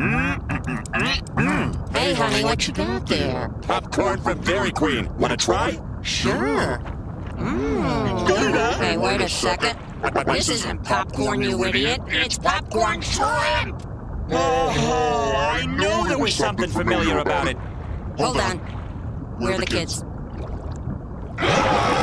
Hey, honey, what you got there? Popcorn from Dairy Queen. Wanna try? Sure. Hey, wait a second. This isn't popcorn, you idiot. It's popcorn shrimp! Oh, I knew there was something familiar about it. Hold on. Where are the kids?